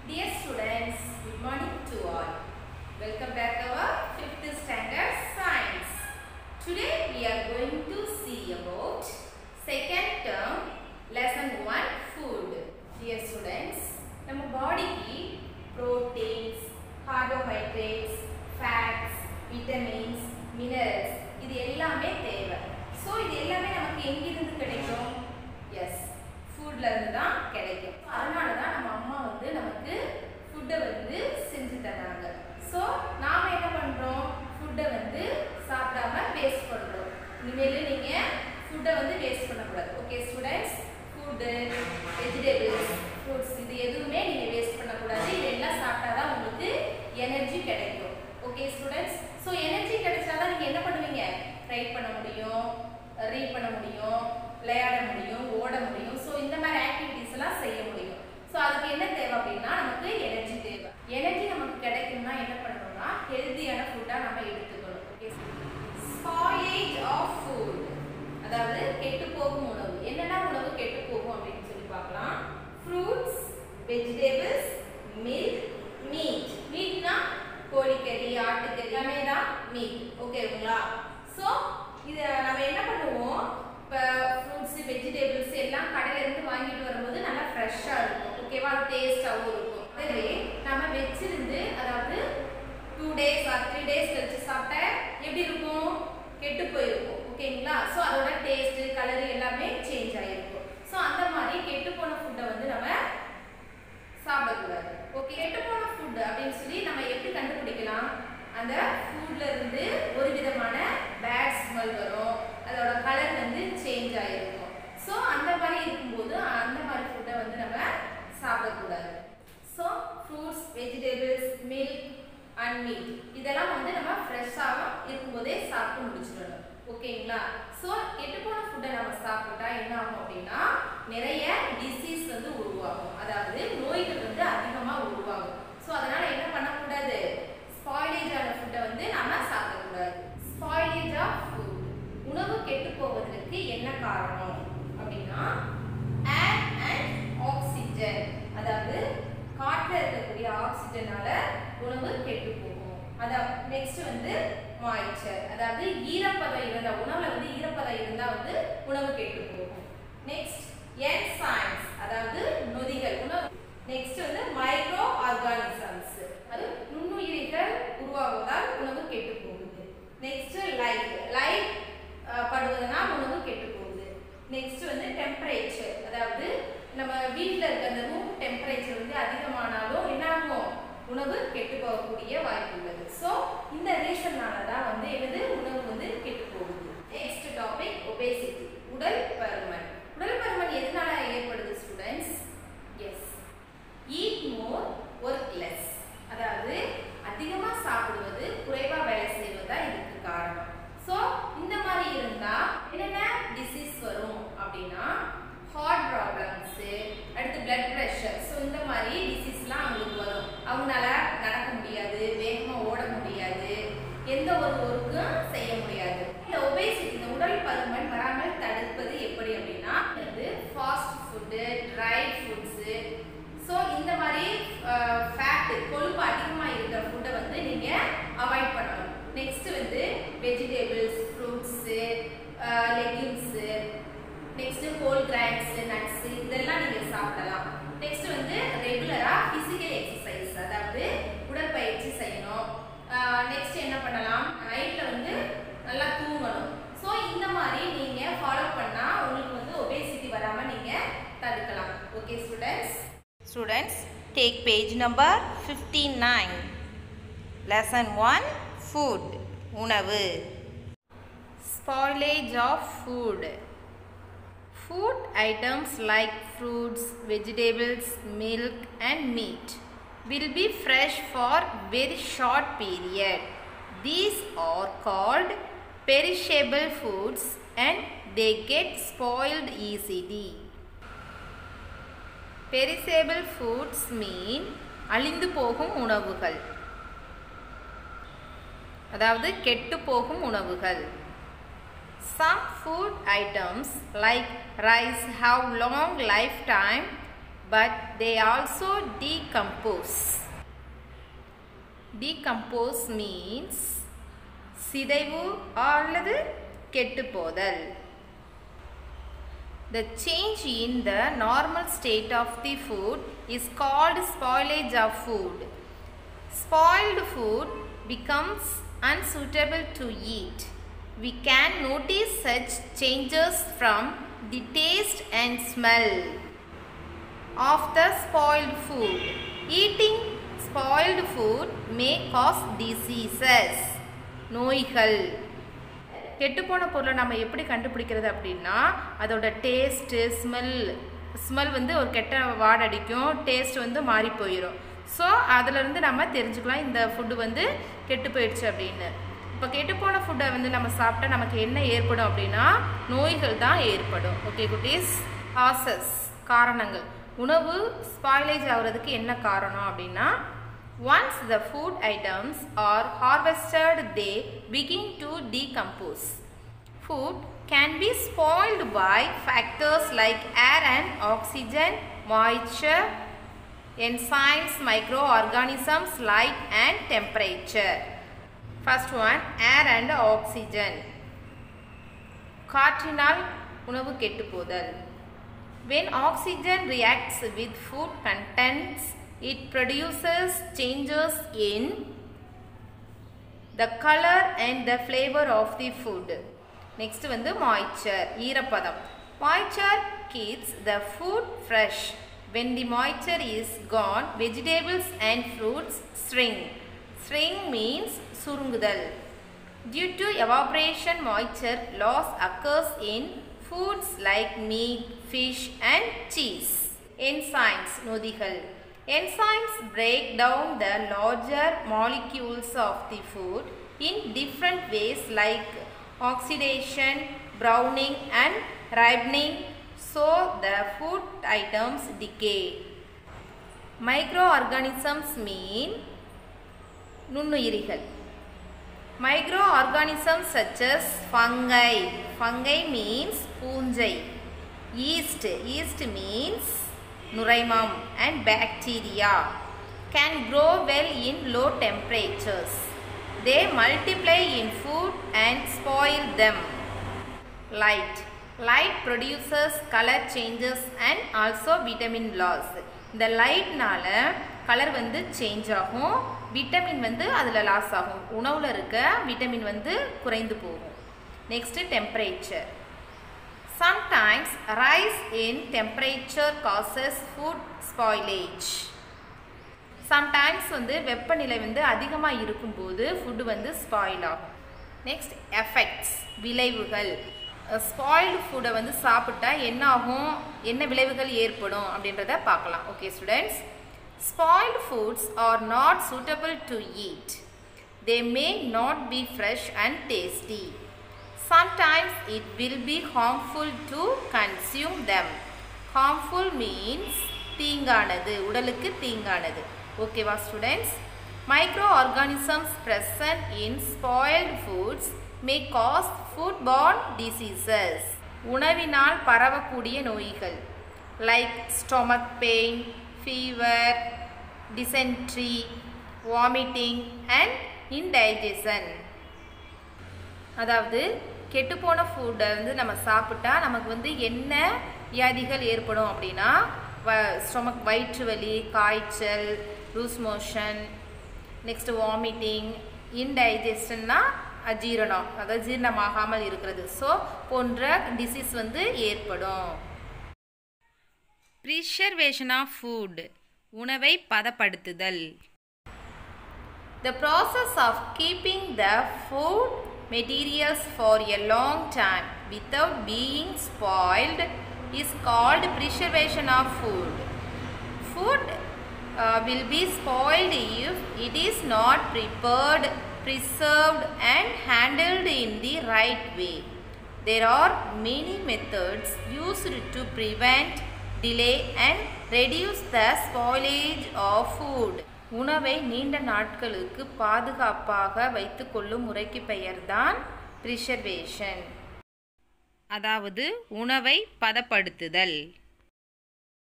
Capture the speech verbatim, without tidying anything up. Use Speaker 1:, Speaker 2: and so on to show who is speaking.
Speaker 1: Dear students, good morning to all. Welcome back to our fifth standard science. Today we are going to see about second term lesson one food. Dear students, நம்ம பாடிக்கு proteins, carbohydrates, fats, vitamins, minerals இது எல்லாமே தேவை. So இது எல்லாமே நமக்கு எங்கிருந்து கிடைக்கும்? Yes, foodல இருந்து தான் கிடைக்கும். அதனால தான் நம்ம அம்மா வந்து நமக்கு ஃபுட்டை வந்து செஞ்சு தராங்க. ஸோ நாம் என்ன பண்ணுறோம்? ஃபுட்டை வந்து சாப்பிடாம வேஸ்ட் பண்ணுறோம். இனிமேல் நீங்கள் ஃபுட்டை வந்து வேஸ்ட் பண்ணக்கூடாது. Okay students, food, vegetables, fruits இது எதுவுமே நீங்கள் வேஸ்ட் பண்ணக்கூடாது. இதெல்லாம் சாப்பிட்டா தான் உங்களுக்கு எனர்ஜி கிடைக்கும். ஓகே ஸ்டூடெண்ட்ஸ், ஸோ எனர்ஜி கிடைச்சா தான் நீங்கள் என்ன பண்ணுவீங்க? ரைட் பண்ண முடியும், ரீட் பண்ண முடியும், விளையாட முடியும், ஓட முடியும். ஸோ இந்த மாதிரி ஆக்டிவிட்டிஸ் எல்லாம் செய்ய முடியும். ஸோ அதுக்கு என்ன தேவை அப்படின்னா நமக்கு எனர்ஜி தேவை. எனர்ஜி நமக்கு கிடைக்கணும்னா என்ன பண்ணணும்னா ஹெல்தியான ஃபுட்டாக நம்ம எடுத்துக்கணும். ஓகே, ஸ்பாயிலேஜ் ஆஃப் ஃபுட், அதாவது கெட்டு போகும் உணவு. என்னென்ன உணவு கெட்டு போகும் அப்படின்னு சொல்லி பார்க்கலாம். Fruits, vegetables, milk, meat. மீட்னா கோழிக்கறி, ஆட்டுக்கறி எல்லாமே தான் மீட். ஓகேங்களா? ஸோ இதை நம்ம என்ன பண்ணுவோம்? இப்போ ஃப்ரூட்ஸு, வெஜிடபிள்ஸ் எல்லாம் கடையிலேருந்து வாங்கிட்டு வரும்போது நல்லா ஃப்ரெஷ்ஷாக இருக்கும். ஓகேவா? டேஸ்ட்டாகவும் இருக்கும். அதுவே நம்ம வச்சிருந்து அதாவது two days or three days கழிச்சு சாப்பிட்டா எப்படி இருக்கும்? கெட்டு போயிருக்கும். ஓகேங்களா? ஸோ அதோட டேஸ்ட்டு, கலரு எல்லாமே சேஞ்ச் ஆகிருக்கும். ஸோ அந்த மாதிரி கெட்டு போன ஃபுட்டை வந்து நம்ம சாப்பிடக்கூடாது. ஓகே, கெட்டு போன ஃபுட்டு அப்படின்னு சொல்லி நம்ம எப்படி கண்டுபிடிக்கலாம்? அந்த ஃபுட்ல இருந்து ஒரு விதமான பேட் ஸ்மெல் வரும், அதோட கலர் வந்து சேஞ்ச் ஆகிருக்கும். ஸோ அந்த மாதிரி இருக்கும்போது அந்த மாதிரி ஃபுட்டை வந்து நம்ம சாப்பிடக்கூடாது. So fruits, vegetables, milk and meat இதெல்லாம் வந்து நம்ம ஃப்ரெஷ்ஷாக இருக்கும்போதே சாப்பிட்டு முடிச்சிடணும். ஓகேங்களா? ஸோ கெட்டு போன ஃபுட்டை நம்ம சாப்பிட்டா என்ன ஆகும் அப்படின்னா நிறைய டிசீஸ் வந்து உருவாகும், அதாவது நோய்கள் வந்து அதிகமாக உருவாகும். ஸோ அதனால என்ன பண்ணக்கூடாது? ஸ்பாயிலேஜ் ஆன ஃபுட்டை வந்து நாம சாப்பிடக்கூடாது. ஸ்பாயிலேஜ் ஆஃப் ஃபுட், உணவு கெட்டு போவதற்கு என்ன காரணம் அப்படின்னா ஏர் அண்ட் ஆக்சிஜன், அதாவது காற்றில் இருக்கக்கூடிய ஆக்சிஜனால உணவு கெட்டு போகும். அதான் நெக்ஸ்ட் வந்து மாய்ச்சர், அதாவது ஈரப்பதம் இருந்தா உணவுல வந்து ஈரப்பதம் இருந்தா வந்து உணவு கெட்டு போகும். நெக்ஸ்ட் என்சைம்ஸ், அதாவது நொதிகள் உணவு. நெக்ஸ்ட் வந்து மைக்ரோ ஆர்கானிசம்ஸ், அது நுண்ணுயிரிகள் உருவாகுவதால் உணவு கெட்டு போகுது. நெக்ஸ்ட் லைட், லைட் படுவதனால் உணவு கெட்டு போகுது. நெக்ஸ்ட் வந்து டெம்பரேச்சர், அதாவது நம்ம வீட்டில் இருக்க அந்த ரூம் டெம்பரேச்சர் வந்து அதிகமானாலும் என்ன ஆகும்? உணவு கெட்டு போகக்கூடிய வாய்ப்பு உள்ளது. ஸோ இந்த ரீசன்னால தான் வந்து எனது உணவு வந்து கெட்டு போகுது. நெக்ஸ்ட் டாபிக் ஒபேசிட்டி, உடல் பருமன். உடல் பருமன் எதனால ஏற்படுது students? Yes, eat more work less, அதாவது அதிகமாக சாப்பிடுவது, குறைவாக வேலை செய்வது தான் இதுக்கு காரணம். ஸோ இந்த மாதிரி இருந்தால் என்னென்ன டிசீஸ் வரும் அப்படின்னா ஹார்ட் ப்ராப்ளம்ஸு, அடுத்து பிளட் ப்ரெஷர். ஸோ இந்த மாதிரி டிசீஸ்லாம் அவங்களுக்கு வரும். அவங்களால நடக்க முடியாது, வேகமாக ஓட முடியாது, எந்த ஒரு ஒர்க்கும் செய்ய முடியாது. இந்த ஒபேசிட்டி, இந்த உடல் பருமன் வராமல் தடுப்பது எப்படி அப்படின்னா வந்து fast food, dry foods, so இந்த மாதிரி ஃபேட்டு, கொழுப்பு அதிகமாக இருக்கிற ஃபுட்டை வந்து நீங்கள் அவாய்ட் பண்ணணும். நெக்ஸ்ட் வந்து vegetables, fruits, legumes, next whole grains, nuts இதெல்லாம் நீங்கள் சாப்பிடலாம். நெக்ஸ்ட் வந்து ரெகுலராக ஃபிசிக்கல் எக்ஸசைஸ், அதாவது உடற்பயிற்சி செய்யணும். நெக்ஸ்ட் என்ன பண்ணலாம்? நைட்டில் வந்து நல்லா தூங்கணும். ஸோ இந்த மாதிரி நீங்கள் ஃபாலோ பண்ணால் உங்களுக்கு வந்து ஒபேசிட்டி வராமல் நீங்கள் தடுக்கலாம். Okay students,
Speaker 2: Students, take page number fifty-nine. Lesson one, food, உணவு.
Speaker 1: Spoilage of food. Food items like fruits, vegetables, milk and meat will be fresh for very short period. These are called perishable foods and they get spoiled easily. Perishable foods mean அழிந்து போகும் உணவுகள், அதாவது கெட்டு போகும் உணவுகள். Some food items like rice have long lifetime but they also decompose. Decompose means சிதைவு அல்லது கெட்டுப்போதல். The change in the normal state of the food is called spoilage of food. Spoiled food becomes unsuitable to eat. We can notice such changes from the taste and smell of the spoiled food. Eating spoiled food may cause diseases. நோய்கள். கெட்டுப்போன பொருளை நம்ம எப்படி கண்டுபிடிக்கிறது அப்படின்னா அதோட taste smell smell வந்து ஒரு கெட்ட வாடை அடிக்கும், டேஸ்ட் வந்து மாறி போயிடும். ஸோ அதிலிருந்து நம்ம தெரிஞ்சுக்கலாம் இந்த ஃபுட்டு வந்து கெட்டு போயிடுச்சு அப்படின்னு. இப்போ கெட்டுப்போன ஃபுட்டை வந்து நம்ம சாப்பிட்டா நமக்கு என்ன ஏற்படும் அப்படின்னா நோய்கள் தான் ஏற்படும். ஓகே குட்டீஸ். காசஸ் காரணங்கள். உணவு ஸ்பாயிலேஜ் ஆகுறதுக்கு என்ன காரணம் அப்படின்னா once the food items are harvested they begin to decompose. Food can be spoiled by factors like air and oxygen, moisture, enzymes, microorganisms, light and temperature. First one, air and oxygen. காற்றினால் உணவு கெட்டுப்போதல். When oxygen reacts with food contents, it produces changes in the color and the flavor of the food. Next வந்து moisture, ஈரப்பதம். Moisture keeps the food fresh. When the moisture is gone, vegetables and fruits shrink. Shrink means சுருங்குதல். Due to evaporation, moisture loss occurs in foods like meat, fish and cheese. Enzymes, நொதிகள். Enzymes break down the larger molecules of the food in different ways like oxidation, browning and ripening, so the food items decay. Microorganisms mean நுண்ணுயிரிகள். Microorganisms such as fungi. Fungi means பூஞ்சை. Yeast. Yeast means நுரைமம் and bacteria can grow well in low temperatures. They multiply in food and spoil them. Light. Light produces color changes and also vitamin loss. இந்த லைட்னால colour வந்து change ஆகும், vitamin வந்து அதில் loss ஆகும், உணவில் இருக்க vitamin வந்து குறைந்து போகும். Next temperature. Sometimes rise in temperature causes food spoilage. Sometimes வந்து வெப்பநிலை வந்து அதிகமாக இருக்கும்போது ஃபுட்டு வந்து ஸ்பாயில் ஆகும். நெக்ஸ்ட் எஃபெக்ட்ஸ், விளைவுகள். ஸ்பாயில்டு ஃபுட்டை வந்து சாப்பிட்டா என்ன ஆகும், என்ன விளைவுகள் ஏற்படும் அப்படின்றத பார்க்கலாம். Okay students. Spoiled foods are not suitable to eat. They may not be fresh and tasty. Sometimes it will be harmful to consume them. Harmful means தீங்கானது, உடலுக்கு தீங்கானது. ஓகேவா students. Microorganisms present in spoiled foods may cause foodborne diseases. உணவினால் பரவக்கூடிய நோய்கள் like stomach pain, fever, dysentery, vomiting and indigestion. அதாவது கெட்டுப்போன ஃபுட்டை வந்து நம்ம சாப்பிட்டா நமக்கு வந்து என்ன வியாதிகள் ஏற்படும் அப்படின்னா ஸ்டொமக் வயிற்று வலி, காய்ச்சல், லூஸ் மோஷன், நெக்ஸ்ட் வாமிட்டிங், இன்டைஜஷன்னா அஜீரணம், அதாவது ஜீரணமாகாமல் இருக்கிறது, ஸோ போன்ற டிசீஸ் வந்து ஏற்படும். ப்ரிசர்வேஷன் ஆஃப் ஃபுட், உணவை பதப்படுத்துதல். The process of keeping the food materials for a long time without being spoiled is called preservation of food. Food uh, will be spoiled if it is not prepared, preserved and handled in the right way. There are many methods used to prevent, delay and reduce the spoilage of food. உணவை நீண்ட நாட்களுக்கு பாதுகாப்பாக வைத்துக்கொள்ளும் முறைக்கு பெயர்தான் preservation, அதாவது உணவை பதப்படுத்துதல்.